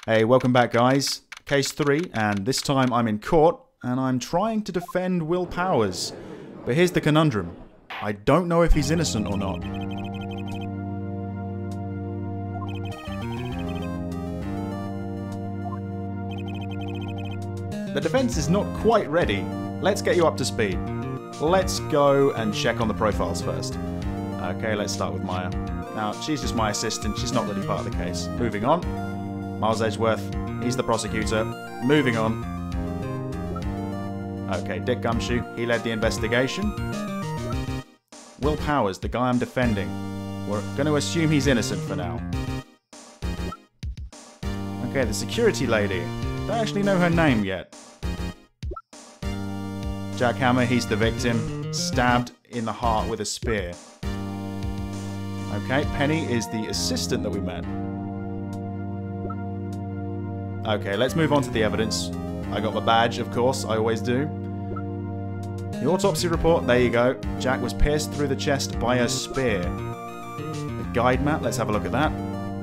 Hey, welcome back guys. Case 3, and this time I'm in court, and I'm trying to defend Will Powers. But here's the conundrum. I don't know if he's innocent or not. The defense is not quite ready. Let's get you up to speed. Let's go and check on the profiles first. Okay, let's start with Maya. Now, she's just my assistant, she's not really part of the case. Moving on. Miles Edgeworth, he's the prosecutor. Moving on. Okay, Dick Gumshoe, he led the investigation. Will Powers, the guy I'm defending. We're going to assume he's innocent for now. Okay, the security lady. Don't actually know her name yet. Jack Hammer, he's the victim. Stabbed in the heart with a spear. Okay, Penny is the assistant that we met. Okay, let's move on to the evidence. I got my badge, of course, I always do. The autopsy report, there you go. Jack was pierced through the chest by a spear. The guide map, let's have a look at that.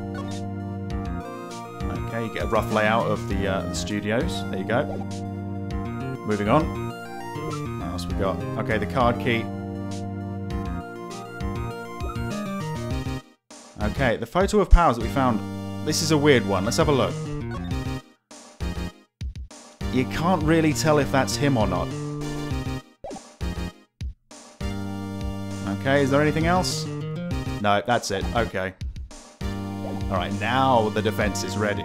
Okay, you get a rough layout of the studios. There you go. Moving on. What else we got? Okay, the card key. Okay, the photo of Powers that we found. This is a weird one. Let's have a look. You can't really tell if that's him or not. Okay, is there anything else? No, that's it. Okay. Alright, now the defense is ready.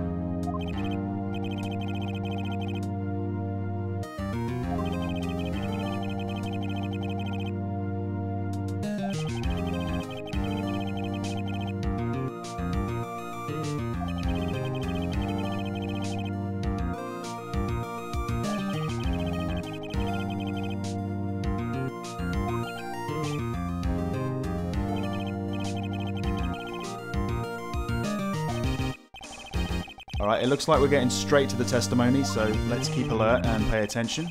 Alright, it looks like we're getting straight to the testimony, so let's keep alert and pay attention.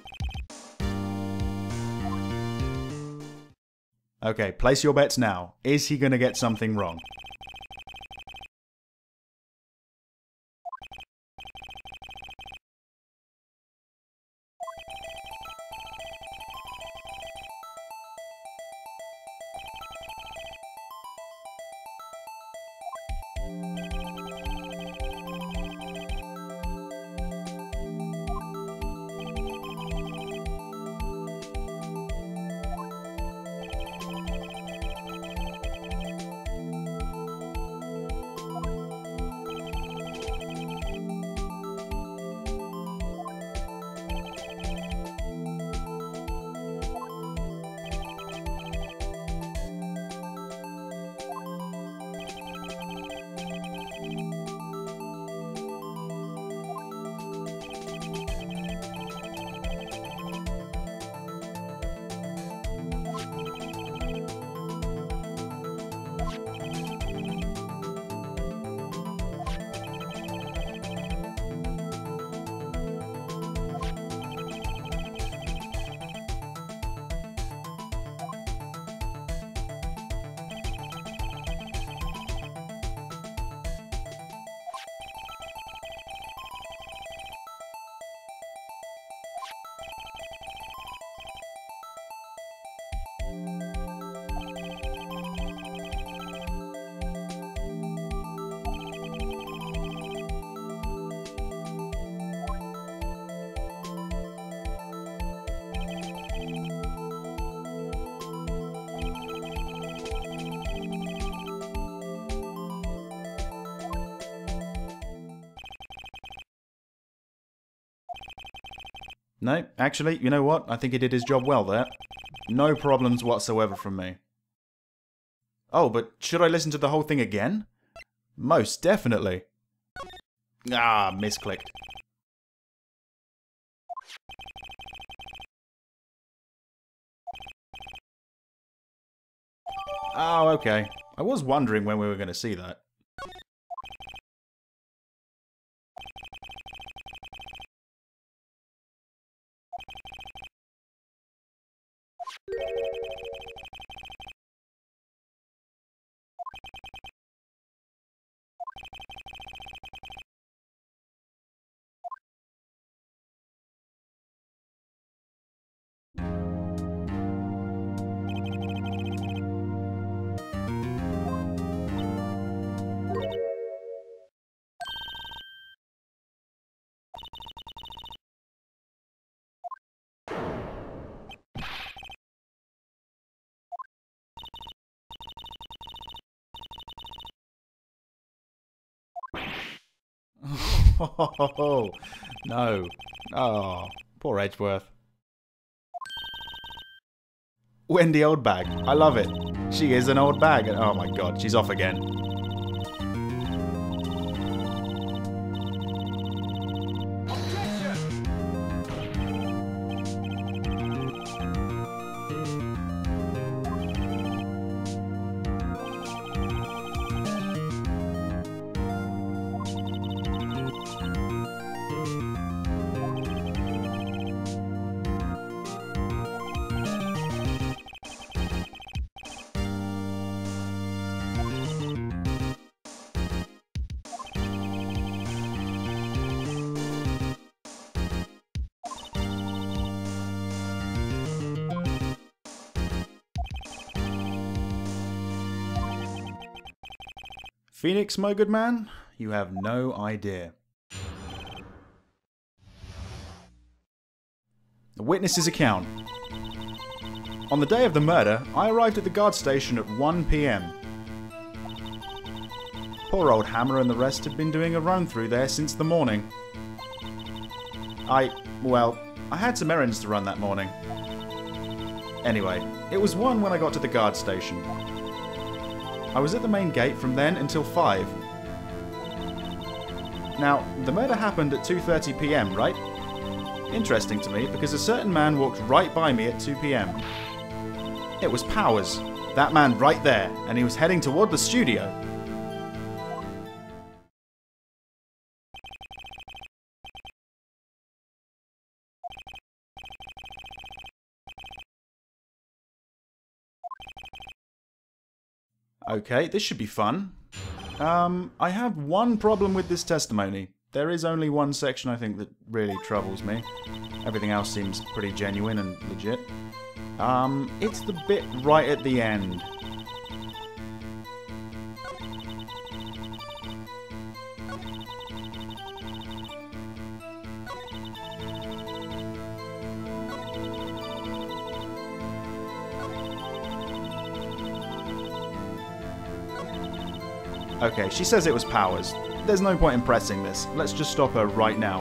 Okay, place your bets now. Is he going to get something wrong? No, actually, you know what? I think he did his job well there. No problems whatsoever from me. Oh, but should I listen to the whole thing again? Most definitely. Ah, misclicked. Oh, okay. I was wondering when we were going to see that. Oh, no. Oh, poor Edgeworth. Wendy Oldbag. I love it. She is an old bag. Oh my god, she's off again. Phoenix, my good man, you have no idea. A witness's account. On the day of the murder, I arrived at the guard station at 1 PM. Poor old Hammer and the rest had been doing a run through there since the morning. I had some errands to run that morning. Anyway, it was 1 when I got to the guard station. I was at the main gate from then until 5. Now, the murder happened at 2:30 PM, right? Interesting to me, because a certain man walked right by me at 2 PM. It was Powers, that man right there, and he was heading toward the studio. Okay, this should be fun. I have one problem with this testimony. There is only one section I think that really troubles me. Everything else seems pretty genuine and legit. It's the bit right at the end. Okay, she says it was Powers. There's no point in pressing this. Let's just stop her right now.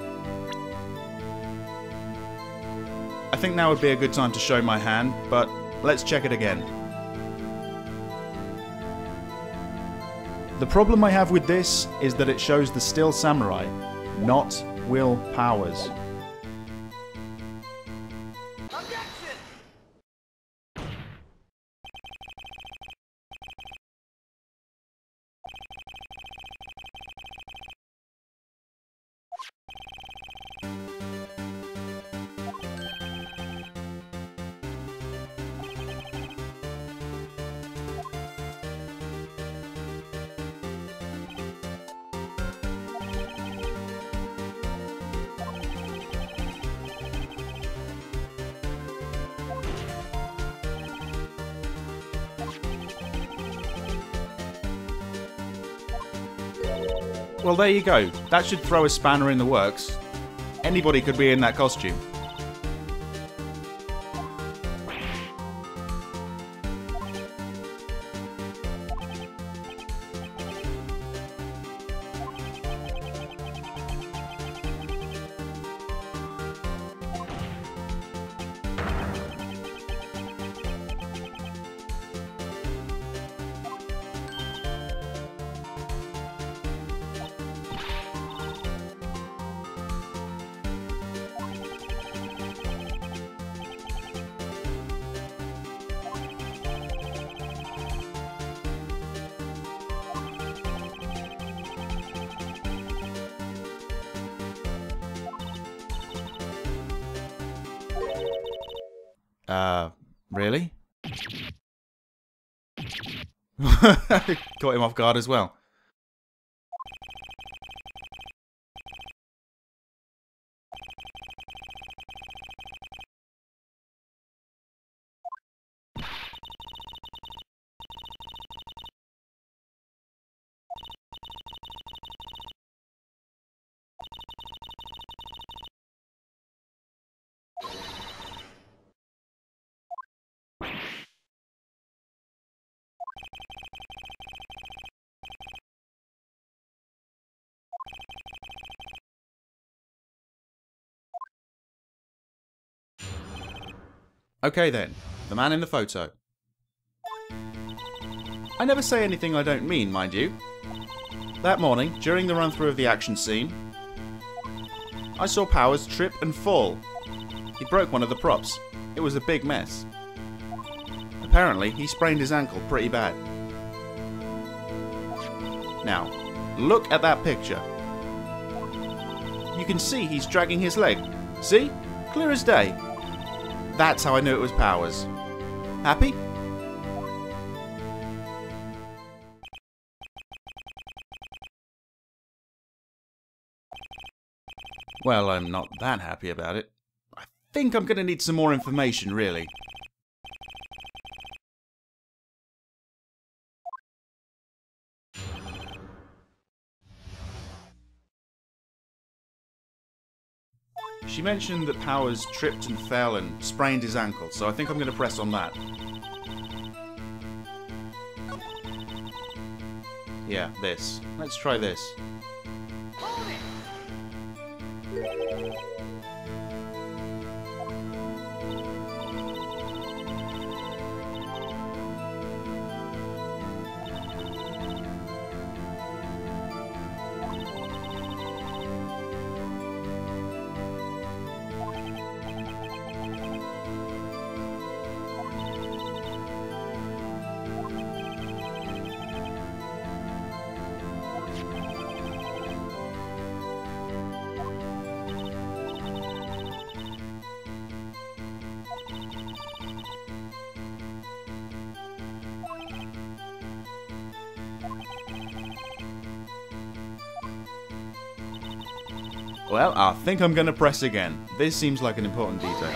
I think now would be a good time to show my hand, but let's check it again. The problem I have with this is that it shows the still samurai, not Will Powers. Well, there you go. That should throw a spanner in the works. Anybody could be in that costume. Really? Caught him off guard as well. Okay then, the man in the photo. I never say anything I don't mean, mind you. That morning, during the run-through of the action scene, I saw Powers trip and fall. He broke one of the props. It was a big mess. Apparently, he sprained his ankle pretty bad. Now, look at that picture. You can see he's dragging his leg. See? Clear as day. That's how I knew it was Powers. Happy? Well, I'm not that happy about it. I think I'm going to need some more information, really. She mentioned that Powers tripped and fell and sprained his ankle, so I think I'm going to press on that. Yeah, this. Let's try this. Well, I think I'm going to press again. This seems like an important detail.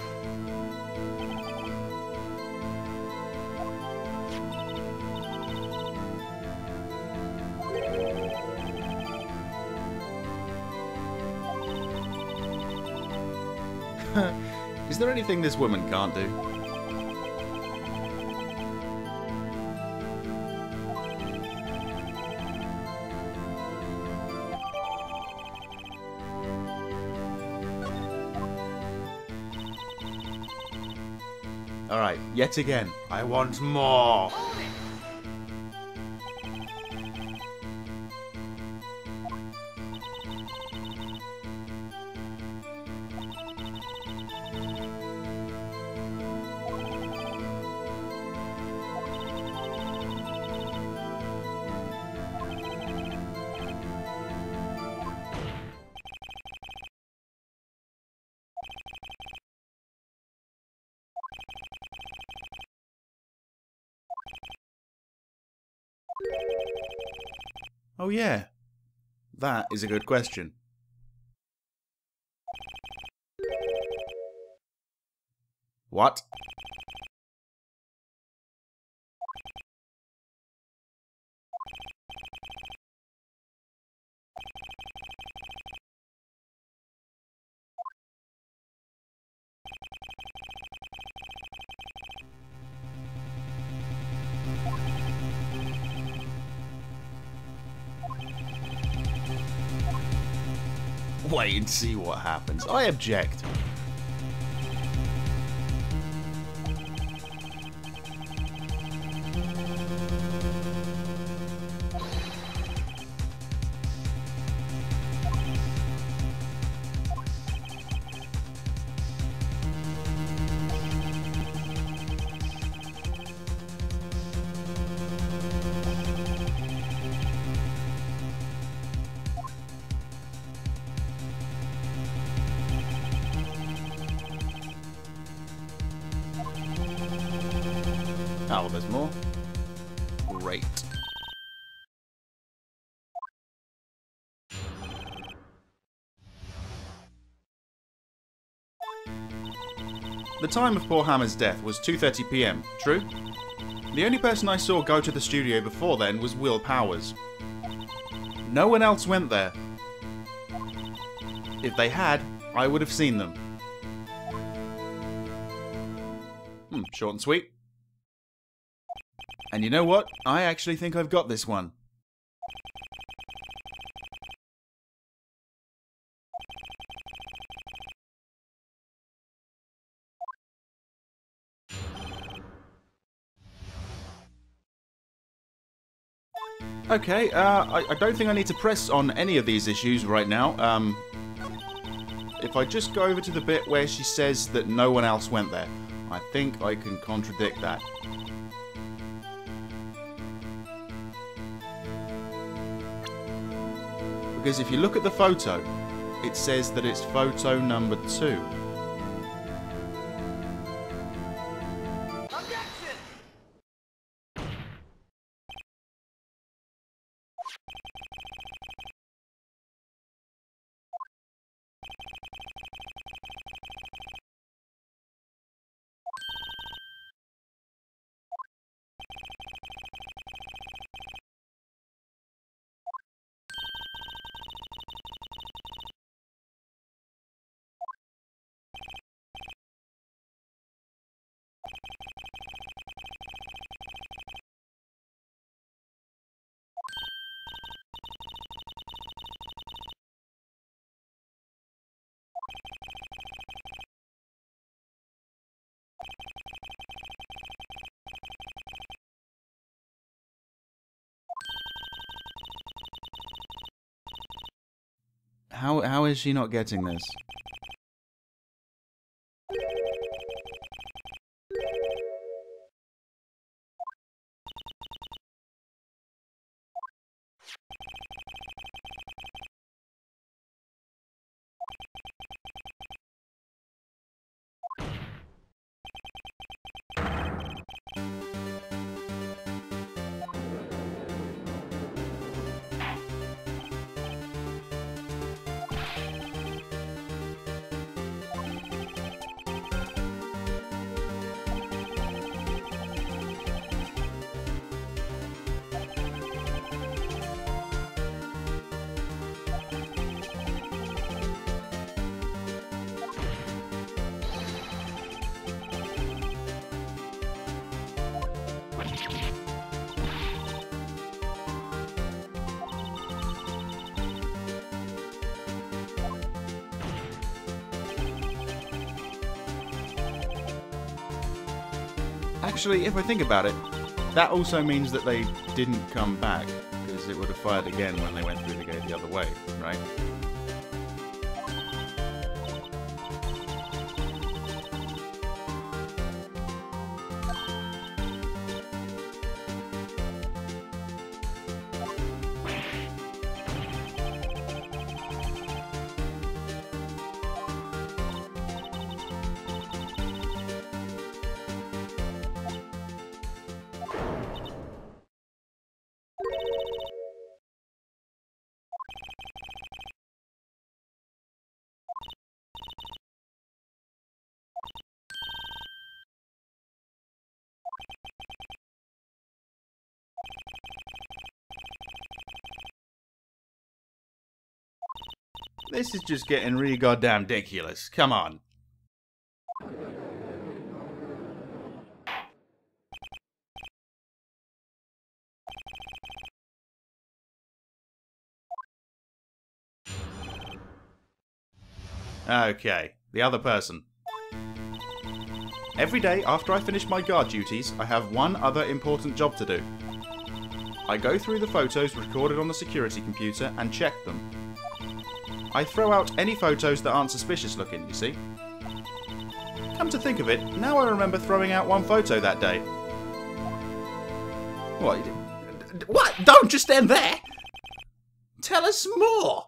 Is there anything this woman can't do? Alright, yet again. I want more! Oh yeah, that is a good question. What? Wait and see what happens. I object. Oh, there's more? Great. The time of poor Hammer's death was 2:30 PM, true? The only person I saw go to the studio before then was Will Powers. No one else went there. If they had, I would have seen them. Short and sweet. And you know what? I actually think I've got this one. Okay, I don't think I need to press on any of these issues right now. If I just go over to the bit where she says that no one else went there, I think I can contradict that. Because if you look at the photo, it says that it's photo number 2. How is she not getting this? Actually, if I think about it, that also means that they didn't come back, because it would have fired again when they went through the gate the other way, right? This is just getting really goddamn ridiculous. Come on. Okay, the other person. Every day after I finish my guard duties, I have one other important job to do. I go through the photos recorded on the security computer and check them. I throw out any photos that aren't suspicious looking, you see. Come to think of it, now I remember throwing out one photo that day. What? What? Don't just end there! Tell us more!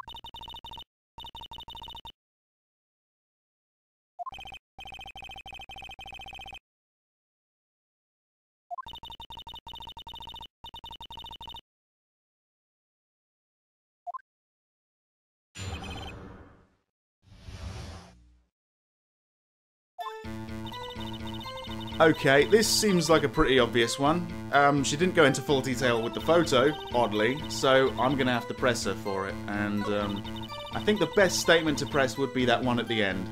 Okay, this seems like a pretty obvious one. She didn't go into full detail with the photo, oddly, so I'm gonna have to press her for it. And I think the best statement to press would be that one at the end.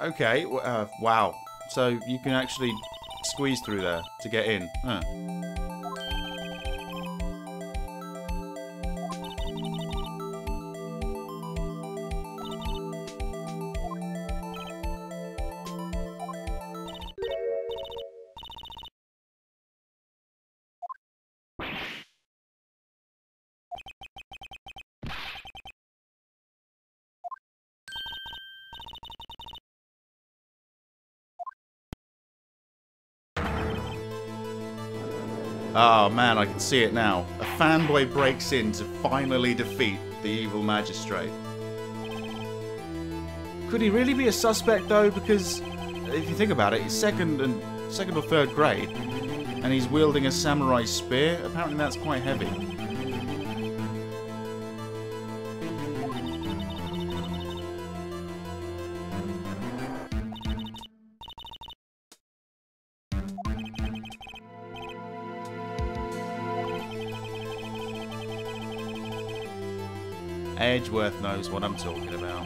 Okay, wow. So you can actually squeeze through there to get in. Huh. Oh man, I can see it now. A fanboy breaks in to finally defeat the evil magistrate. Could he really be a suspect though? Because if you think about it, he's second or third grade, and he's wielding a samurai spear. Apparently that's quite heavy. Edgeworth knows what I'm talking about.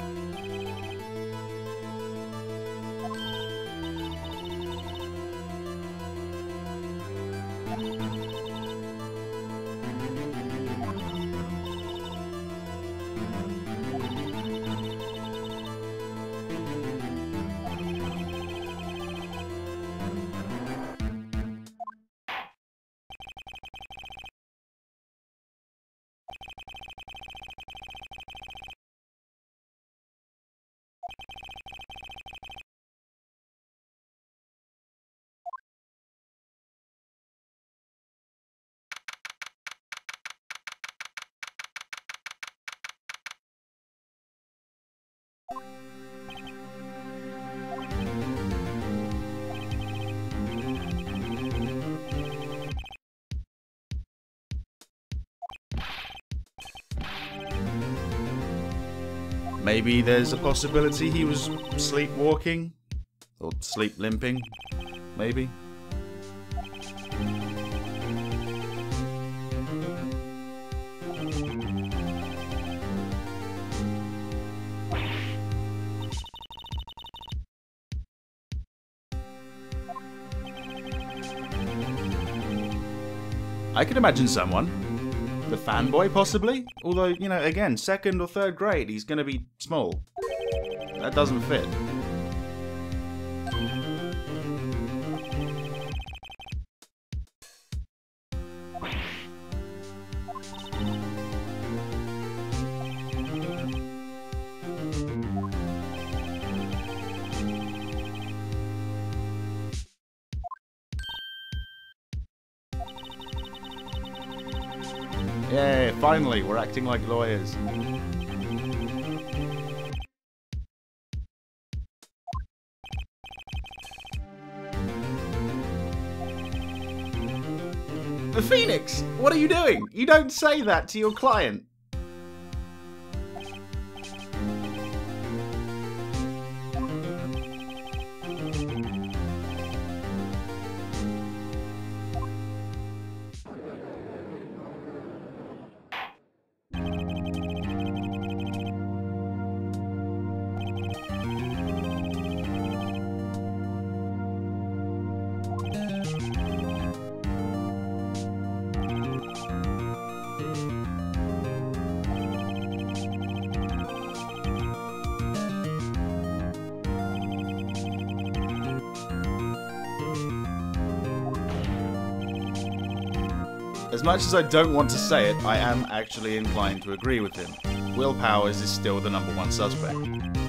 Maybe there's a possibility he was sleepwalking? Or sleep limping? Maybe? I could imagine someone. The fanboy, possibly? Although, you know, again, second or third grade, he's going to be small. That doesn't fit. Yay, finally, we're acting like lawyers. Phoenix, what are you doing? You don't say that to your client. As much as I don't want to say it, I am actually inclined to agree with him. Will Powers is still the #1 suspect.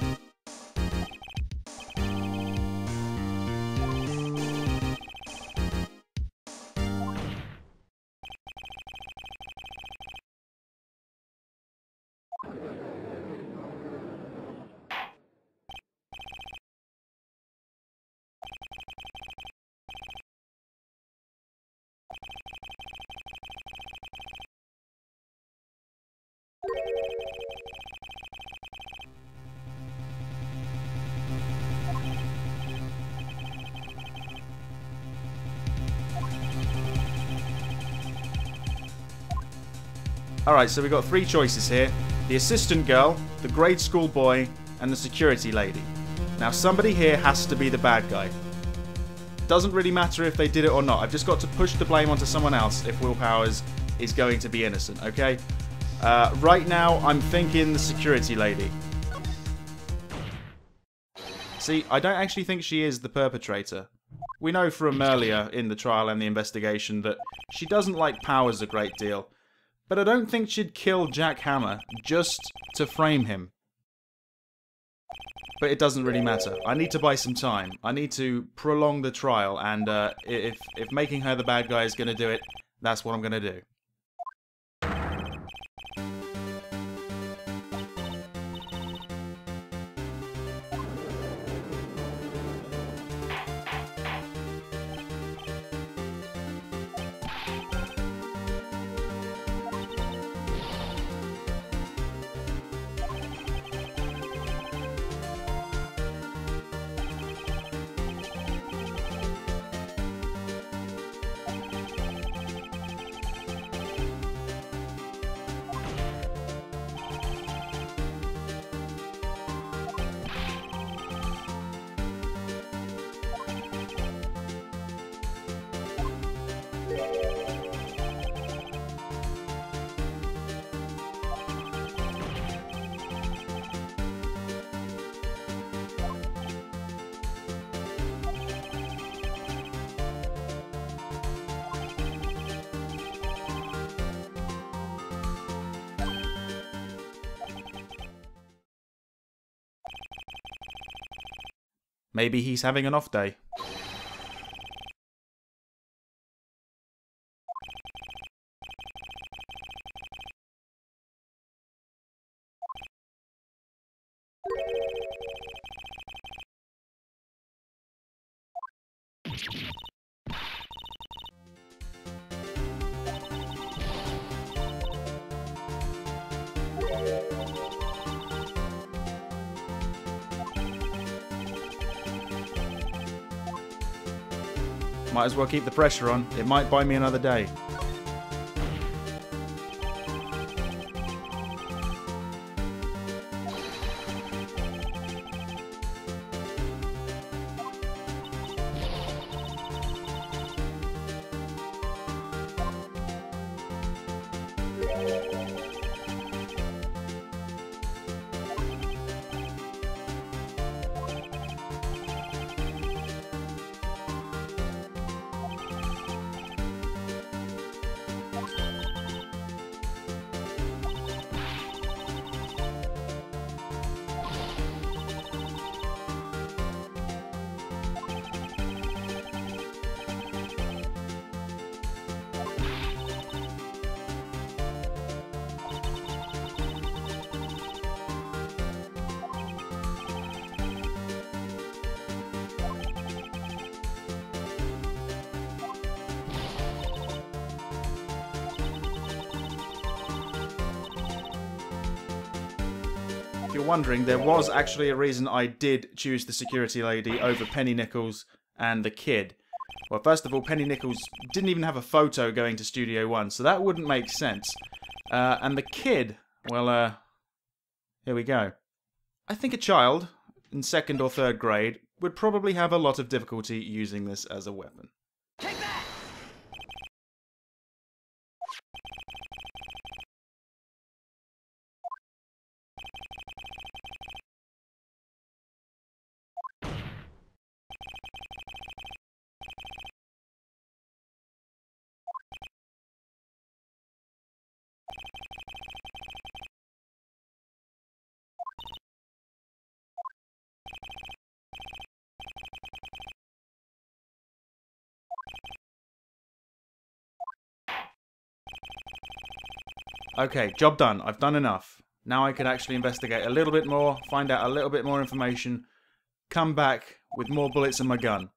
Alright, so we've got 3 choices here. The assistant girl, the grade school boy, and the security lady. Now somebody here has to be the bad guy. Doesn't really matter if they did it or not. I've just got to push the blame onto someone else if Will Powers is going to be innocent, okay? Right now, I'm thinking the security lady. See, I don't actually think she is the perpetrator. We know from earlier in the trial and the investigation that she doesn't like Powers a great deal. But I don't think she'd kill Jack Hammer just to frame him. But it doesn't really matter. I need to buy some time. I need to prolong the trial, and if making her the bad guy is going to do it, that's what I'm going to do. Maybe he's having an off day. Might as well keep the pressure on. It might buy me another day. If you're wondering, there was actually a reason I did choose the security lady over Penny Nichols and the kid. Well, first of all, Penny Nichols didn't even have a photo going to Studio One, so that wouldn't make sense. And the kid, well, here we go. I think a child in 2nd or 3rd grade would probably have a lot of difficulty using this as a weapon. Take that! Okay, job done. I've done enough. Now I can actually investigate a little bit more, find out a little bit more information, come back with more bullets in my gun.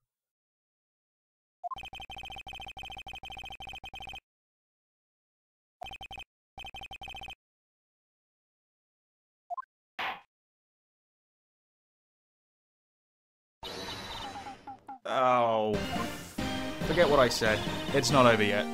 Oh, forget what I said. It's not over yet.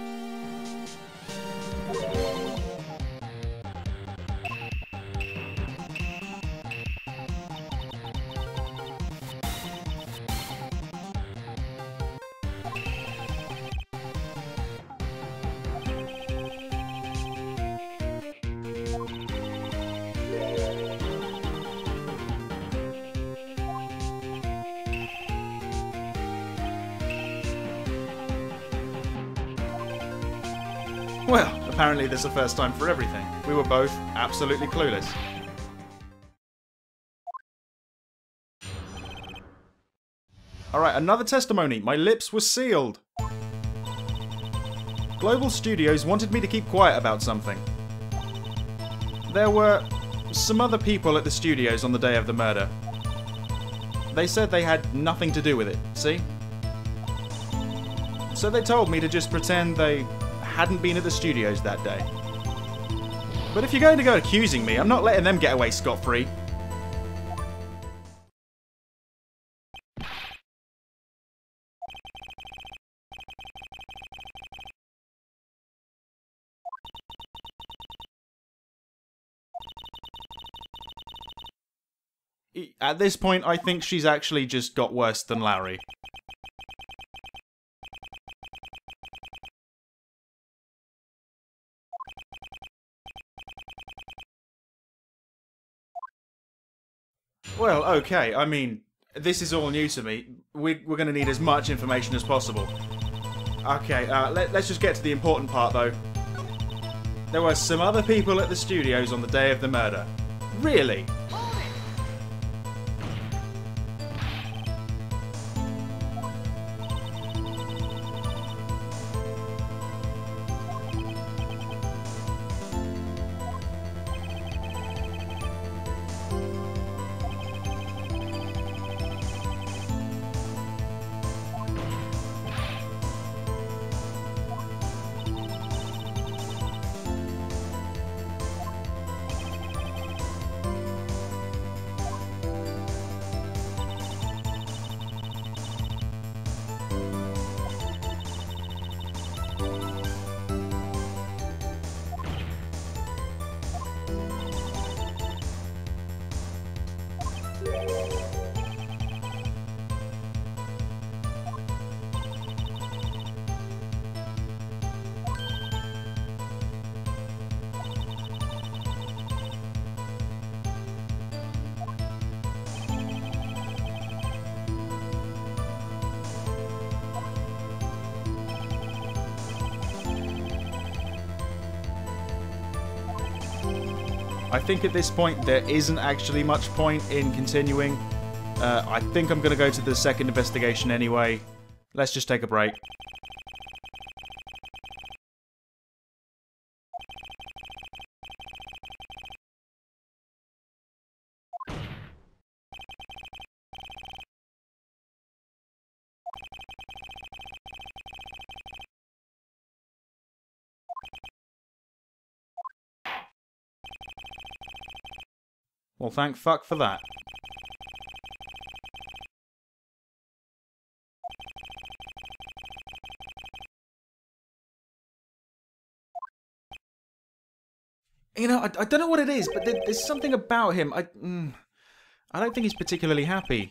Well, apparently there's a first time for everything. We were both absolutely clueless. Alright, another testimony. My lips were sealed. Global Studios wanted me to keep quiet about something. There were some other people at the studios on the day of the murder. They said they had nothing to do with it, see? So they told me to just pretend they hadn't been at the studios that day. But if you're going to go accusing me, I'm not letting them get away scot-free. At this point, I think she's actually just got worse than Larry. Well, okay, I mean, this is all new to me. We're going to need as much information as possible. Okay, let's just get to the important part, though. There were some other people at the studios on the day of the murder. Really? I think at this point there isn't actually much point in continuing. I think I'm going to go to the second investigation anyway. Let's just take a break. Well, thank fuck for that. You know, I don't know what it is, but there's something about him. I don't think he's particularly happy.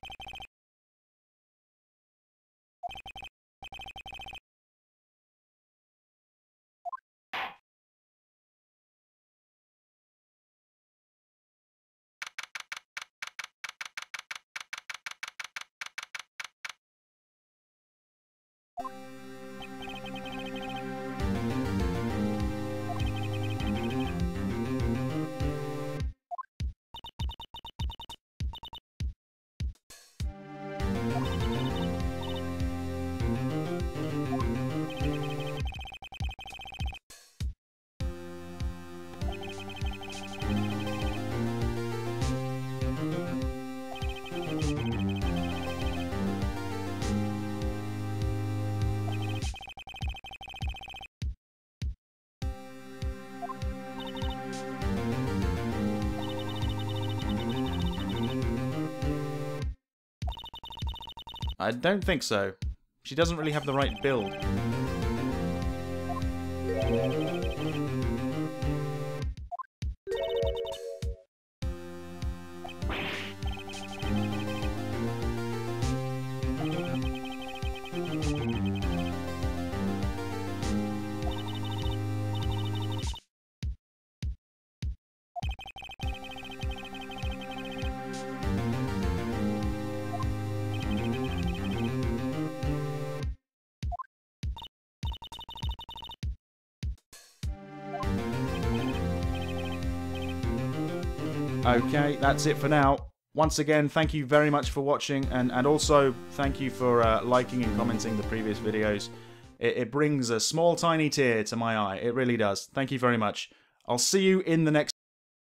I don't think so. She doesn't really have the right build. Okay, that's it for now. Once again, thank you very much for watching, and also thank you for liking and commenting the previous videos. It brings a small tiny tear to my eye. It really does. Thank you very much. I'll see you in the next